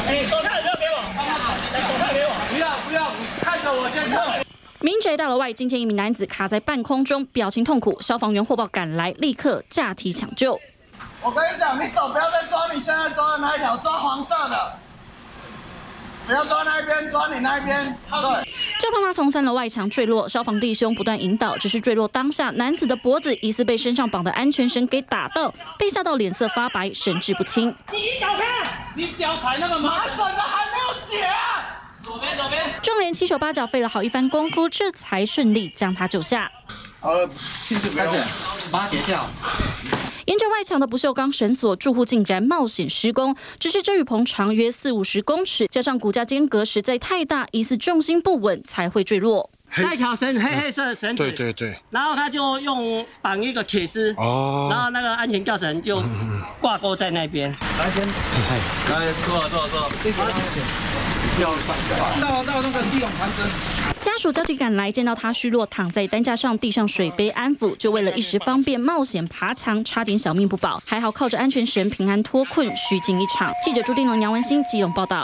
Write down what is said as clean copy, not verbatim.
手套不要给我，手套给我，不要，看着我先上。 民宅大楼外，惊见一名男子卡在半空中，表情痛苦。消防员获报赶来，立刻架梯抢救。 我跟你讲，你手不要再抓你现在抓的那一条，抓黄色的，不要抓那一边，抓你那一边。对。 就怕他从3楼外墙坠落，消防弟兄不断引导，只是坠落当下，男子的脖子疑似被身上绑的安全绳给打到，被吓到脸色发白，神志不清。 你一脚开，你脚踩那个麻绳的还没有解啊！ 左边， 众人7手8脚费了好一番功夫，这才顺利将他救下。 好了，进去开始， 把它解掉。 沿着外墙的不锈钢绳索，住户竟然冒险施工。只是这雨棚长约40-50公尺，加上骨架间隔实在太大，疑似重心不稳才会坠落。 那条黑色的绳子， 对， 然后他就用绑一个铁丝，然后那个安全吊绳就挂钩在那边。来先，来坐，到那个基隆长征。 家属焦急赶来，见到他虚弱躺在担架上，递上水杯安抚，就为了一时方便冒险爬墙，差点小命不保。还好靠着安全绳平安脱困，虚惊一场。记者朱定龙、杨文新基隆报道。